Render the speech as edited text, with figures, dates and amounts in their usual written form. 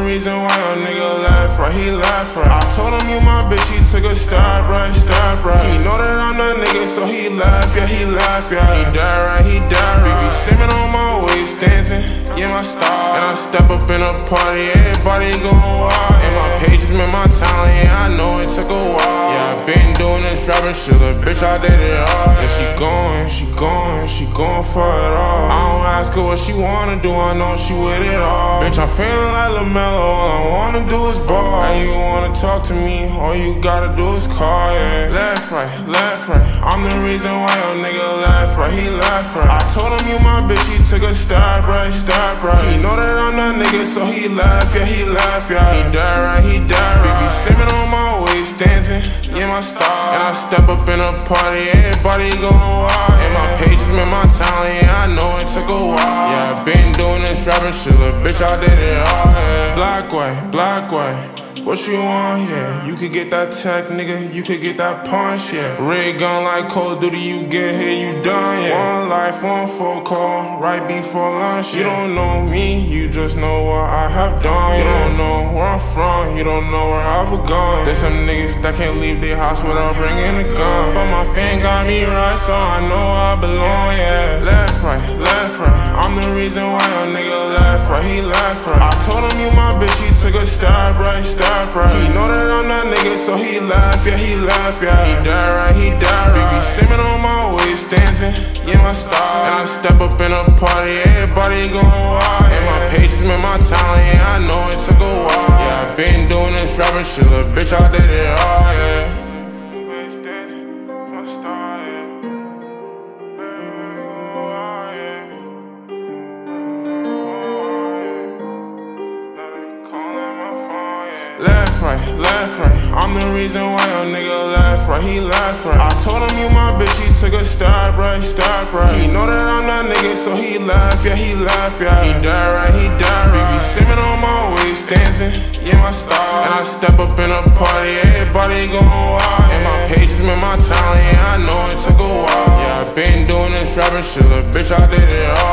reason why your nigga left right, he left right. I told him you my bitch, he took a step right, step right. He know that I'm the nigga, so he left, yeah, he left, yeah. He died right, he died right. BB Simmons on my waist dancing, yeah, my star. And I step up in a party, everybody going wild. And my pages met my talent, yeah, I know it took a while. Yeah, I been doing this rapping shit, little bitch, I did it all. And she going for it all. I don't ask her what she wanna do, I know she with it all. Bitch, I'm feeling like LaMelo, all I wanna do is ball. And you wanna talk to me, all you gotta do is call, yeah. Left, right, I'm the reason why your nigga left right, he left right. I told him you my bitch, he took a step right, step right. He know that I'm the nigga, so he left, yeah, he left, yeah. He died right, he died right. BB Simmons on my waist dancing, yeah, my star. And I step up in a party, everybody going wild. And my pages met my talent, yeah, I know it took a while. Yeah, I been doing this rapping shit, little bitch, I did it all, yeah. Black white, what you want, yeah? You could get that tech, nigga, you could get that punch, yeah. Red gun like Call of Duty, you get here, you done, yeah. One life, one phone call, right before lunch, yeah. You don't know me, you just know what I have done, yeah. You don't know where I'm from, you don't know where I've gone. There's some niggas that can't leave their house without bringing a gun. But my fan got me right, so I know I belong, yeah. Left, right, I'm the reason why your nigga left right, he left right. I told him you my bitch, he took a step right, step right. He know that I'm that nigga, so he left, yeah, he left, yeah. He died right, he died right. BB Simmons on my waist dancing, yeah, my star. And I step up in a party, everybody going wild. And my pages met my talent, yeah, I know it took a while. Yeah, I been doing this rapping shit, little bitch, I did it all, yeah. Left right, I'm the reason why your nigga left right, he left right. I told him you my bitch, he took a step right, step right. He know that I'm that nigga, so he left, yeah, he left, yeah. He died right, he died right. BB Simmons on my waist dancing, yeah, my star. And I step up in a party, everybody going wild. And my pages met my talent, yeah, I know it took a while. Yeah, I been doing this rapping shit, little bitch, I did it all.